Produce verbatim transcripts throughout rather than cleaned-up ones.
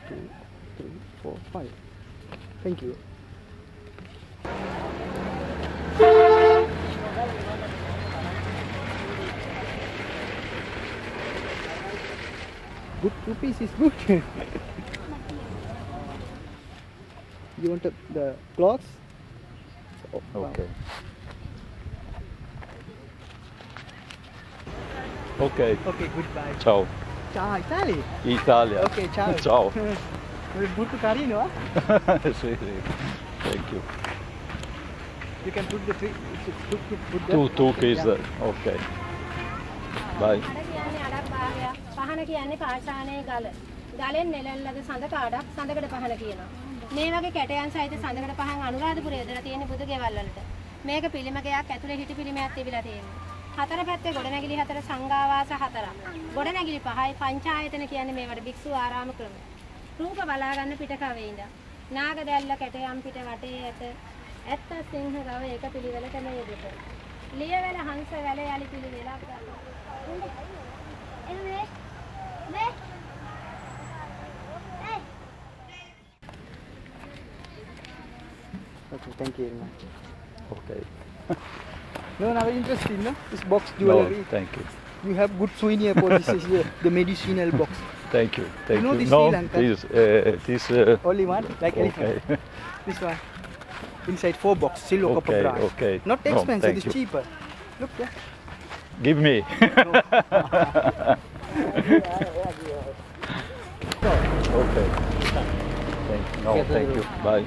two, three, four, five. Thank you. Good, two piece is good. You want the clothes? Oh, Okay. Ok. Ok, goodbye. Ciao. Ciao, Italy. Italia. Ok, ciao. Ciao. Molto carino, eh? Sì, sì. Thank you. You can put the tree. Put, put, put Two, two keys. Yeah. Okay. Bye. පහන කියන්නේ පාෂාණයේ ගල. ගලෙන් නෙලල්ලද සඳ කාඩක් සඳකඩ පහන කියනවා. මේ වගේ කැටයන් සහිත සඳකඩ පහන් අනුරාධපුරයේ ඉඳලා තියෙන බුදු ගෙවල් වලට. මේක පිළිමකයක් ඇතුලේ හිටි පිළිමයක් තිබිලා තියෙනවා. හතර පැත්තේ ගොඩනැගිලි හතර සංඝාවාස හතරක්. ගොඩනැගිලි පහයි පංචායතන කියන්නේ මේවට භික්ෂු ආරාම ක්‍රම. රූප බලා ගන්න පිටකවේ ඉඳන්. නාග දැල්ල කැටයන් පිට වටේ ඇත. ඇත්ත සිංහ ගව එක පිළිවෙලටම යෙදුට. ලියවැල හංස වැල යලි පිළිවෙලක් ගන්නවා. එනේ නේ Okay, thank you very much. Okay. No, now interesting, no? This box No, jewelry. thank you. You have good souvenir for this is the, the medicinal box. Thank you. Thank know you. this No, Sri Lanka? this, uh, this. Uh, Only one, like okay. elephant. This one. Inside four box, silver Okay, copper brass. okay. Not No, expensive, thank it's you. cheaper. Look there. Give me. Okay. Thank you. No, thank you. Bye.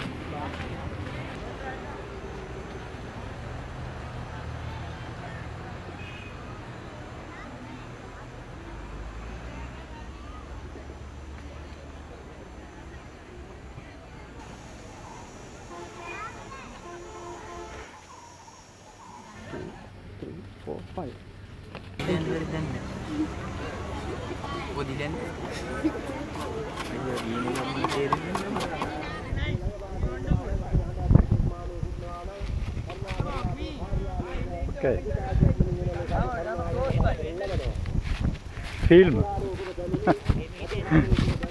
Three, four, five. Okay. Film.